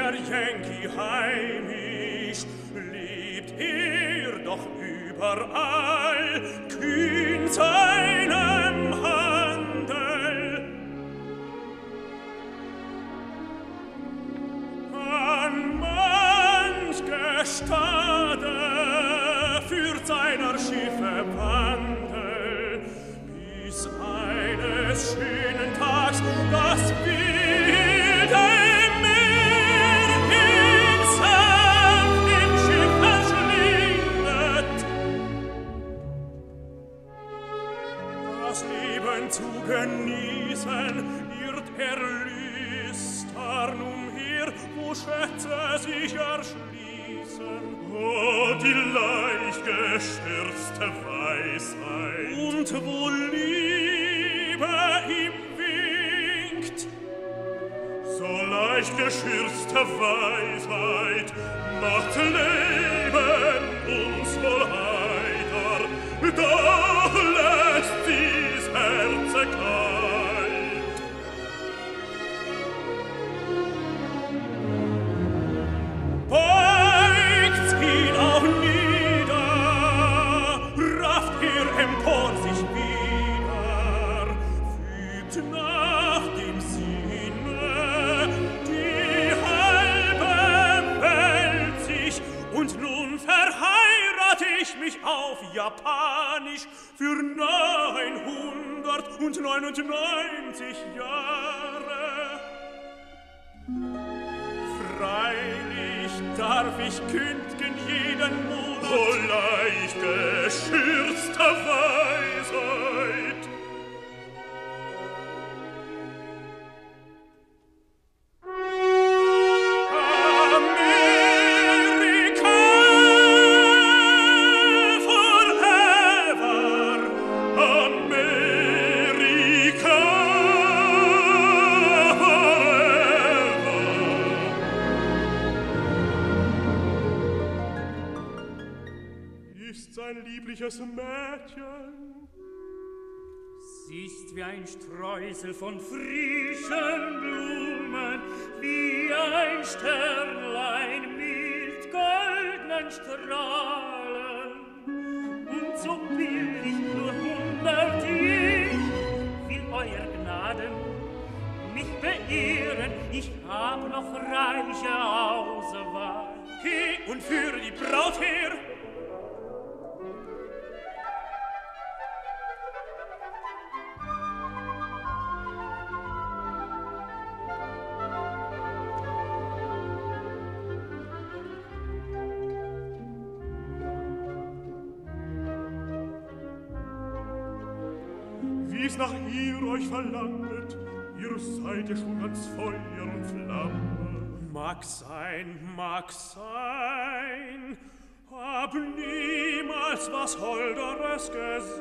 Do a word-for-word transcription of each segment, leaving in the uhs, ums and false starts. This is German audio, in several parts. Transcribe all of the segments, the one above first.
der Yankee heimisch, lebt er doch überall, kühn seinem Handel. An manch Gestade führt seiner Schiffe Wandel, bis eines schönen Tags das wilde Meer ihn sanft im Schiff verschlinget. Das Leben zu genießen, irrt er lüstern umher, wo Schätze sich erschließen. Oh, die leicht geschürzte Weisheit! Und wo Liebe ihm winkt, so leicht geschürzte Weisheit macht Leben uns wohl heiter, doch lässt sie's Herze kalt. Beugt's ihn auch nieder, rafft er empor sich wieder, fügt nach dem Sinne die halbe Welt sich, und nun verheirat ich mich auf Japanisch für neunhundertneunundneunzig Jahre. Freilich darf ich kündgen jeden Monat, O leicht geschürzte Weisheit! America forever, Amerika forever! Ist's ein liebliches Mädchen? Sie ist wie ein Streusel von frischen Blumen, wie ein Sternlein mit goldenen Strahlen. Und so billig nur hundert ich, will euer Gnaden mich beehren, ich hab noch reiche Auswahl. geh und führe die Braut her. Wie's nach ihr euch verlanget, ihr seid ja schon ganz Feuer und Flamme. Mag sein, mag sein, hab niemals was Holderes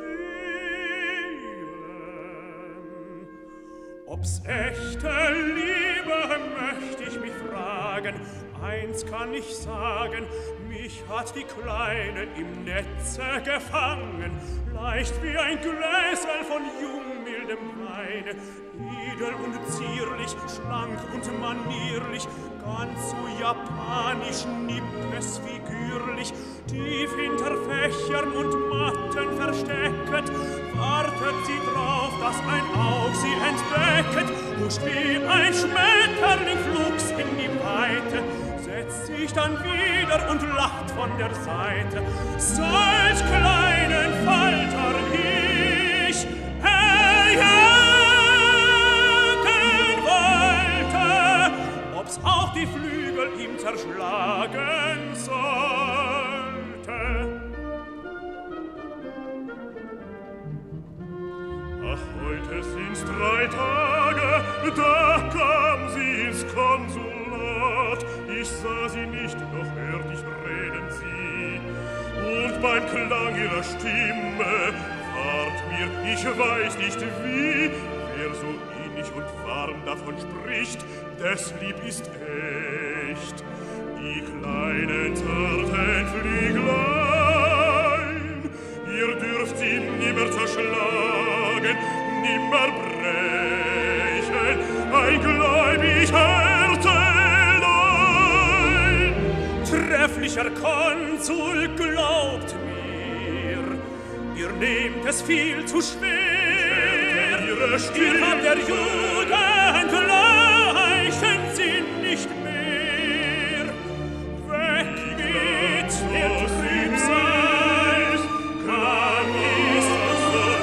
gesehen. Ob's echte Liebe, möcht ich mich fragen, eins kann ich sagen, mich hat die Kleine im Netze gefangen, leicht wie ein Gläsel von jungmildem Weine, edel und zierlich, schlank und manierlich, ganz so japanisch, nippes figürlich, tief hinter Fächern und Matten verstecket, wartet sie drauf, dass ein Aug sie entdecket, huscht wie ein Schmetterling flugs in die Weite, setzt sich dann wieder und lacht von der Seite. Solch kleinen Falter ich erjagen wollte, ob's auch die Flügel ihm zerschlagen sollte. Ach, heute sind's drei Tage, da kam sie ins Konsulat. Ich sah sie nicht, doch hört ich reden sie. Und beim Klang ihrer Stimme ward mir, ich weiß nicht wie, wer so innig und warm davon spricht, des Lieb ist echt. Die kleinen zarten Flieglein, ihr dürft sie nimmer zerschlagen, nimmer brechen, ein gläubig Herz allein. herrlicher Konsul, glaubt mir, ihr nehmt es viel zu schwer. Ihr habt der Juden gleichen Sinn nicht mehr. Weg mit der Trübsal, kann ist es nur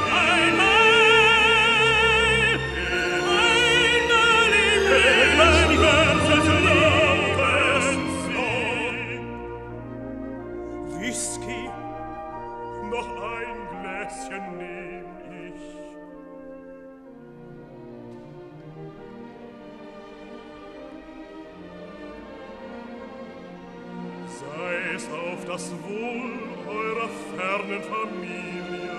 einmal, einmal im Leben wird es Whisky, noch ein Gläschen nehm ich. Sei es auf das Wohl eurer fernen Familie.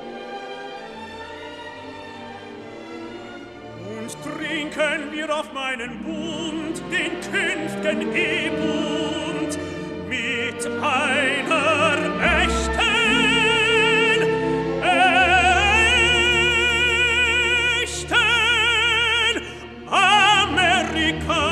Und trinken wir auf meinen Bund, den künftigen Ehebund, mit einer echten, echten Amerika.